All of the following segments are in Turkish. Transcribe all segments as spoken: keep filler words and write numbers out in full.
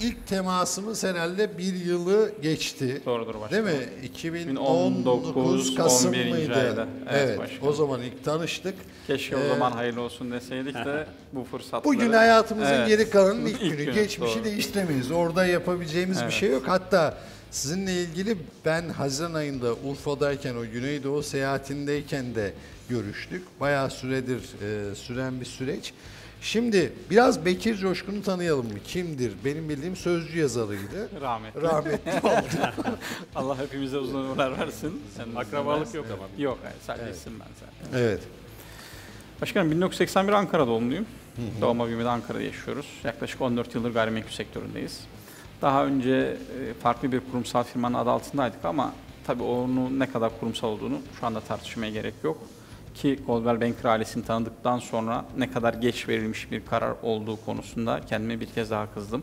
ilk temasımız herhalde bir yılı geçti. Doğrudur başkanım. Değil mi? iki bin on dokuz Kasım mıydı? Ayda. Evet, evet o zaman ilk tanıştık. Keşke Ee, o zaman hayırlı olsun deseydik de bu fırsatları. Bugün hayatımızın evet. geri kalanının ilk, İlk günü. günü, Geçmişi doğru. değiştiremeyiz. Orada yapabileceğimiz Evet. bir şey yok. Hatta sizinle ilgili ben Haziran ayında Urfa'dayken, o Güneydoğu seyahatindeyken de görüştük. Bayağı süredir e, süren bir süreç. Şimdi biraz Bekir Coşkun'u tanıyalım mı? Kimdir? Benim bildiğim sözcü yazarıydı. Rahmetli. Rahmetli oldu. Allah hepimize uzun ömürler versin. Senin akrabalık yok ama. Yok, hayır, sadece Evet. isim ben zaten. Evet. Başkanım bin dokuz yüz seksen bir Ankara doğumluyum. Doğma büyümede Ankara'da yaşıyoruz. Yaklaşık on dört yıldır gayrimenkul sektöründeyiz. Daha önce e, farklı bir kurumsal firmanın adı altındaydık ama tabii onun ne kadar kurumsal olduğunu şu anda tartışmaya gerek yok. Ki Coldwell Banker ailesini tanıdıktan sonra ne kadar geç verilmiş bir karar olduğu konusunda kendime bir kez daha kızdım.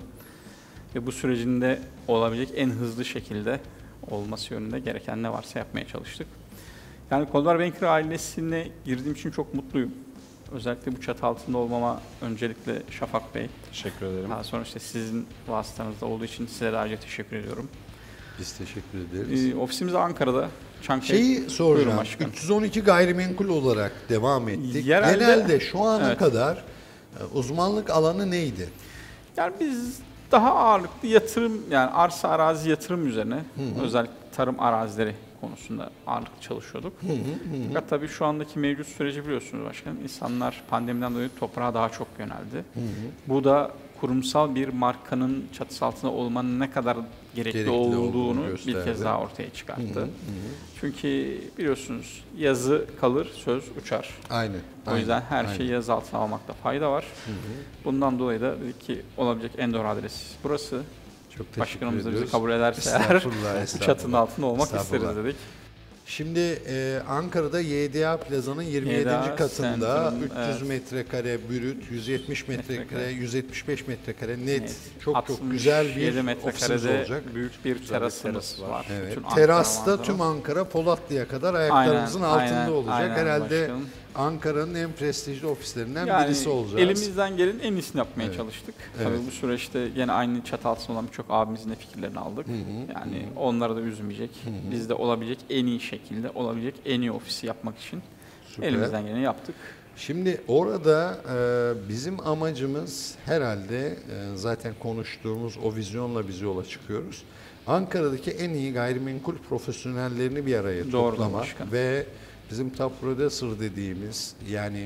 Ve bu sürecinde olabilecek en hızlı şekilde olması yönünde gereken ne varsa yapmaya çalıştık. Yani Coldwell Banker ailesine girdiğim için çok mutluyum. Özellikle bu çatı altında olmama öncelikle Şafak Bey. Teşekkür ederim. Daha sonra işte sizin vasıtanızda olduğu için size de ayrıca teşekkür ediyorum. Biz teşekkür ederiz. Ee, ofisimiz de Ankara'da. Çankaya. Şeyi Buyurun soracağım. başkanım. üç yüz on iki gayrimenkul olarak devam ettik. Yerelde- Genelde şu ana Evet. kadar e, uzmanlık alanı neydi? Yani biz daha ağırlıklı yatırım, yani arsa arazi yatırım üzerine, özellikle tarım arazileri konusunda ağırlıklı çalışıyorduk. Hı hı, hı. Fakat tabii şu andaki mevcut süreci biliyorsunuz başkanım. İnsanlar pandemiden dolayı toprağa daha çok yöneldi. Hı hı. Bu da kurumsal bir markanın çatısı altında olmanın ne kadar gerekli, Gerekli olduğunu olduğunu bir gösterdi. kez daha ortaya çıkarttı. Hı hı, hı. Çünkü biliyorsunuz yazı kalır, söz uçar. Aynen. O yüzden aynen, her aynen. şeyi yazı altına almakta fayda var. Hı hı. Bundan dolayı da dedik ki olabilecek en doğru adres burası. Çok teşekkür Başkanımız da bizi ediyoruz. kabul ederse eğer Estağfurullah, bu estağfurullah. çatının altında olmak Estağfurullah. isteriz dedik. Şimdi e, Ankara'da Y D A Plaza'nın yirmi yedinci Y D A katında Center'ın, üç yüz evet. metrekare brüt, yüz yetmiş metrekare, Metrekare. yüz yetmiş beş metrekare net, Evet. çok çok altmış güzel yedi bir ofisimiz metrekarede olacak. büyük bir bir terasımız teras var. var. Evet. Bütün Ankara Terasta manzaralı. tüm Ankara Polatlı'ya kadar ayaklarımızın Aynen, altında aynen, olacak. aynen Herhalde başkanım. Ankara'nın en prestijli ofislerinden Yani birisi olacağız. elimizden gelen en iyisini yapmaya Evet. çalıştık. Evet. Tabii bu süreçte yine aynı çatı altında olan birçok abimizin de fikirlerini aldık. Hı hı, Yani onları da üzmeyecek. Biz de olabilecek en iyi şekilde, olabilecek en iyi ofisi yapmak için Süper. elimizden geleni yaptık. Şimdi orada e, bizim amacımız herhalde e, zaten konuştuğumuz o vizyonla biz yola çıkıyoruz. Ankara'daki en iyi gayrimenkul profesyonellerini bir araya Doğrudur toplamak başkanım. ve bizim top producer dediğimiz, yani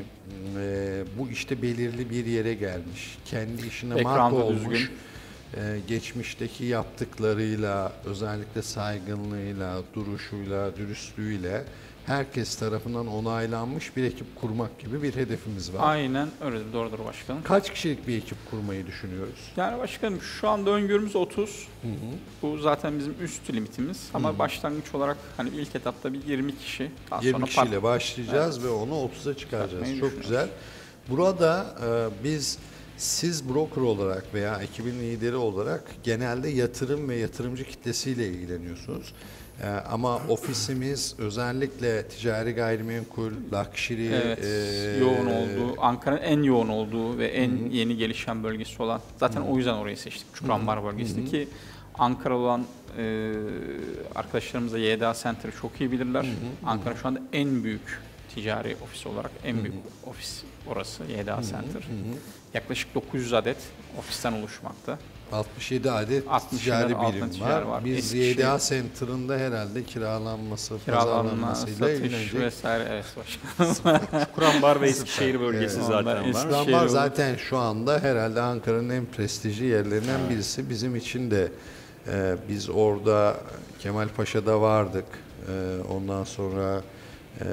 e, bu işte belirli bir yere gelmiş, kendi işine marka Background'ı olmuş, düzgün. e, geçmişteki yaptıklarıyla, özellikle saygınlığıyla, duruşuyla, dürüstlüğüyle herkes tarafından onaylanmış bir ekip kurmak gibi bir hedefimiz var. Aynen öyledir, doğrudur başkanım. Kaç kişilik bir ekip kurmayı düşünüyoruz? Yani başkanım şu anda öngörümüz otuz. Hı hı. Bu zaten bizim üst limitimiz. Ama başlangıç olarak hani ilk etapta bir yirmi kişi. Daha yirmi sonra kişiyle farklı- başlayacağız ve onu otuza çıkaracağız. Yapmayı Çok düşünüyoruz. güzel. Burada e, biz siz broker olarak veya ekibin lideri olarak genelde yatırım ve yatırımcı kitlesiyle ilgileniyorsunuz. E, ama ofisimiz özellikle ticari gayrimenkul, luxury, Evet, e, yoğun olduğu, Ankara'nın en yoğun olduğu ve en yeni gelişen bölgesi olan. Zaten o yüzden orayı seçtik. Çukurambar bölgesinde ki Ankara olan e, arkadaşlarımız da Y D A Center'ı çok iyi bilirler. Ankara şu anda en büyük ticari ofis olarak en büyük ofis orası Y D A Center. Yaklaşık dokuz yüz adet ofisten oluşmakta. altmış yedi adet altmış ticari yedi altın birim ticari var. var. Biz Eskişehir- Y D A Center'ında herhalde kiralanması, Kiralanma, pazarlanmasıyla satış ilgilenecek. vesaire, evet başkanım. Kurambar ve Eskişehir bölgesi Evet. zaten Onlar var. eski- İstanbul Şehir zaten şu anda herhalde Ankara'nın en prestijli yerlerinden birisi. Bizim için de e, biz orada Kemal Paşa'da vardık. E, ondan sonra e,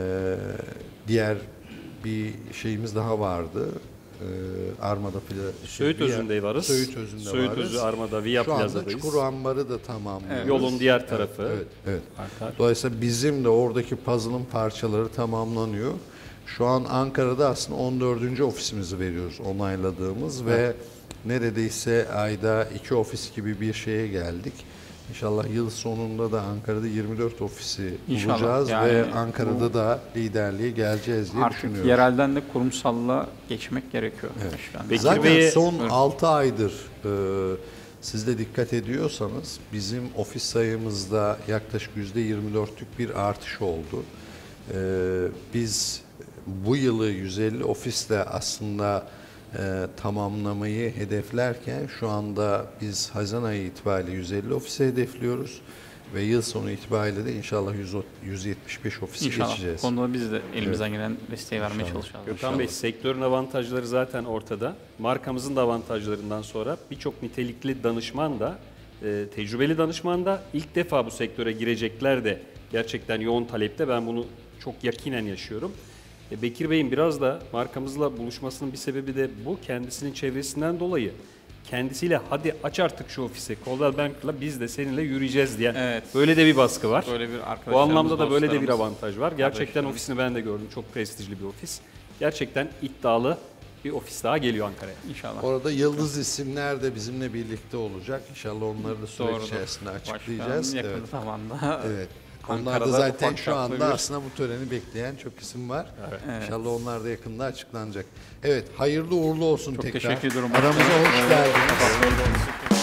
diğer bir şeyimiz daha vardı. E, Armada Plaza. Söğüt Özü'nde varız. Söğüt Özü'nde Söğüt varız. Özü, Armada, Via Şu anda Plaza'dayız. Çukur Ambarı da tamamlıyoruz. Evet. Yolun diğer tarafı. Evet, evet. Arka. Dolayısıyla bizim de oradaki puzzle'ın parçaları tamamlanıyor. Şu an Ankara'da aslında on dördüncü ofisimizi veriyoruz onayladığımız ve neredeyse ayda iki ofis gibi bir şeye geldik. İnşallah yıl sonunda da Ankara'da yirmi dört ofisi İnşallah. bulacağız Yani ve Ankara'da da liderliğe geleceğiz diye Artık düşünüyoruz. yerelden de kurumsalla geçmek gerekiyor. Evet. başkanım. Peki, Zaten Bey'i- son Buyurun. altı aydır e, siz de dikkat ediyorsanız bizim ofis sayımızda yaklaşık yüzde yirmi dörtlük bir artış oldu. Ee, biz bu yılı yüz elli ofisle aslında e, tamamlamayı hedeflerken şu anda biz Haziran ayı itibariyle yüz elli ofise hedefliyoruz ve yıl sonu itibariyle de inşallah yüz yetmiş beş ofisi İnşallah. geçeceğiz. Bu konuda biz de elimizden gelen desteği vermeye çalışacağız. Gökhan Bey, sektörün avantajları zaten ortada. Markamızın da avantajlarından sonra birçok nitelikli danışman da, e, tecrübeli danışman da ilk defa bu sektöre girecekler de gerçekten yoğun talepte. Ben bunu çok yakinen yaşıyorum. E, Bekir Bey'in biraz da markamızla buluşmasının bir sebebi de bu. Kendisinin çevresinden dolayı kendisiyle hadi aç artık şu ofisi, Coldwell Banker'la biz de seninle yürüyeceğiz diyen Evet. böyle de bir baskı var. Böyle bir Bu arkadaşlarımız, anlamda da böyle de bir dostlarımız, avantaj var. Gerçekten kardeşlerimiz. ofisini ben de gördüm. Çok prestijli bir ofis. Gerçekten iddialı bir ofis daha geliyor Ankara'ya. İnşallah. Orada yıldız isimler de bizimle birlikte olacak. İnşallah onları da süreç Doğrudur. içerisinde Başkanım, açıklayacağız. yakın Evet. zamanda. Evet. Onlar da Ankara'da zaten ufak şu çaplı anda bir- aslında bu töreni bekleyen çok isim var. Evet. İnşallah onlar da yakında açıklanacak. Evet, hayırlı uğurlu olsun Çok tekrar. teşekkür ediyorum. Aramıza hoş Evet. geldiniz. Evet.